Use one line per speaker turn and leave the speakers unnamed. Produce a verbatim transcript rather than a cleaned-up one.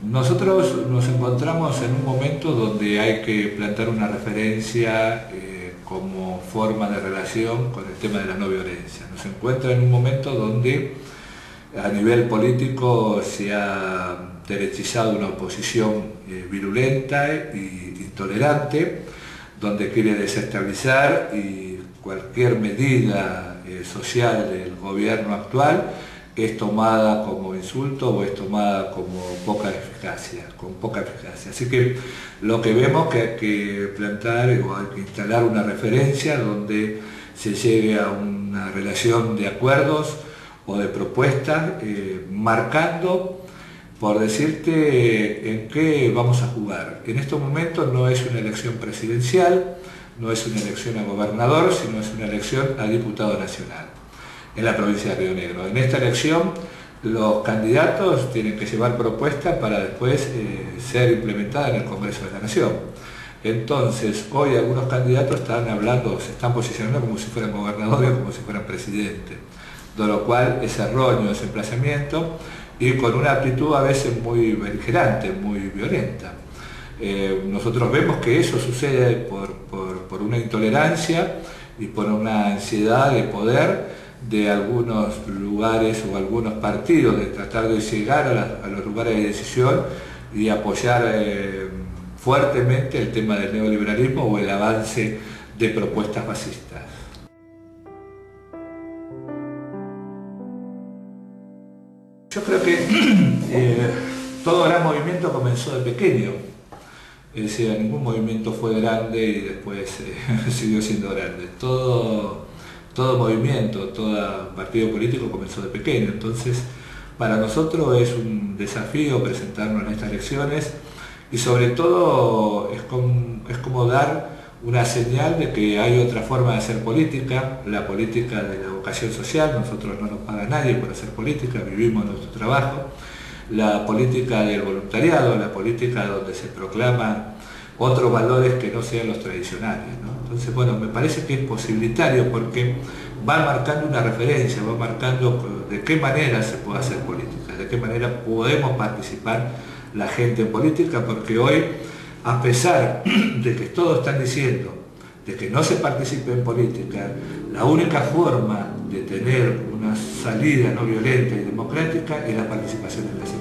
Nosotros nos encontramos en un momento donde hay que plantar una referencia eh, como forma de relación con el tema de la no violencia. Nos encuentra en un momento donde a nivel político se ha derechizado una oposición eh, virulenta e intolerante, donde quiere desestabilizar y cualquier medida eh, social del gobierno actual es tomada como insulto o es tomada como poca eficacia, con poca eficacia. Así que lo que vemos que hay que plantar o hay que instalar una referencia donde se llegue a una relación de acuerdos o de propuestas, eh, marcando, por decirte, en qué vamos a jugar. En estos momentos no es una elección presidencial, no es una elección a gobernador, sino es una elección a diputado nacional en la provincia de Río Negro. En esta elección los candidatos tienen que llevar propuestas para después eh, ser implementadas en el Congreso de la Nación. Entonces, hoy algunos candidatos están hablando, se están posicionando como si fueran gobernadores o como si fueran presidentes, de lo cual es erróneo ese emplazamiento y con una actitud a veces muy beligerante, muy violenta. Eh, nosotros vemos que eso sucede por, por, por una intolerancia y por una ansiedad de poder de algunos lugares o algunos partidos, de tratar de llegar a, la, a los lugares de decisión y apoyar eh, fuertemente el tema del neoliberalismo o el avance de propuestas fascistas. Yo creo que eh, todo gran movimiento comenzó de pequeño, es decir, ningún movimiento fue grande y después eh, siguió siendo grande. Todo, todo movimiento, todo partido político comenzó de pequeño, entonces para nosotros es un desafío presentarnos en estas elecciones y sobre todo es como, es como dar una señal de que hay otra forma de hacer política, la política de la vocación social. Nosotros no nos paga nadie por hacer política, vivimos nuestro trabajo, la política del voluntariado, la política donde se proclaman otros valores que no sean los tradicionales, ¿no? Entonces, bueno, me parece que es posibilitario porque va marcando una referencia, va marcando de qué manera se puede hacer política, de qué manera podemos participar la gente en política, porque hoy, a pesar de que todos están diciendo de que no se participe en política, la única forma de tener una salida no violenta y democrática es la participación en la